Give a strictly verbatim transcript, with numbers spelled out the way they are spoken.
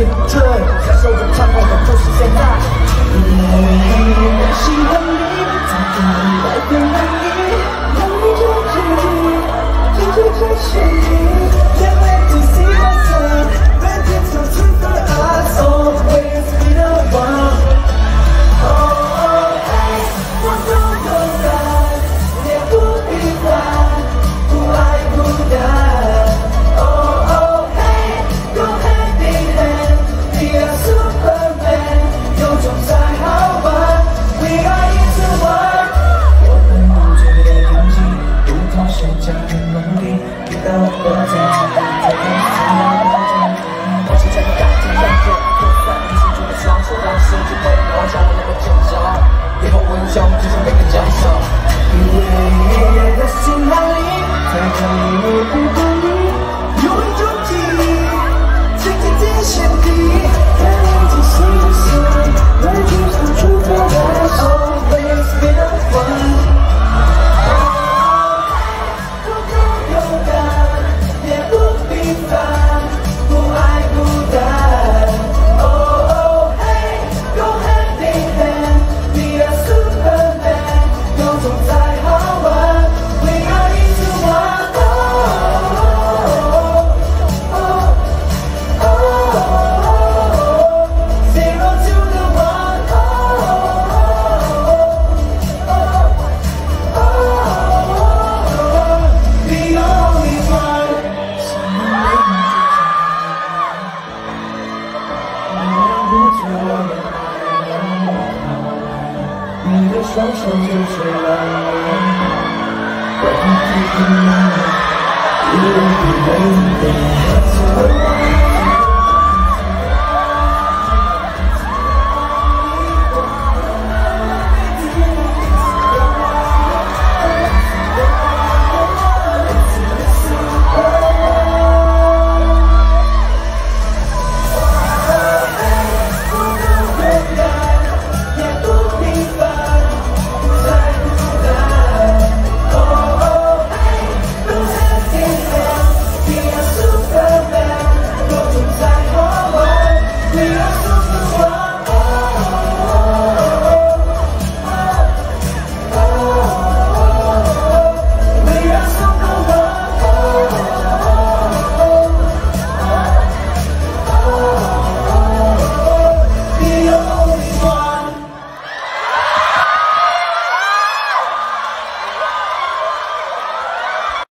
也不准，享受着畅快的就是现在。我喜欢你，在等你来回来你，让你就决定，这就这是你。Can't wait to see myself, ready to turn for us, always be the one. Oh oh hey， 我都勇敢，也不必烦，不爱孤单。 你的双手就是浪漫，我一直等你，一路陪你，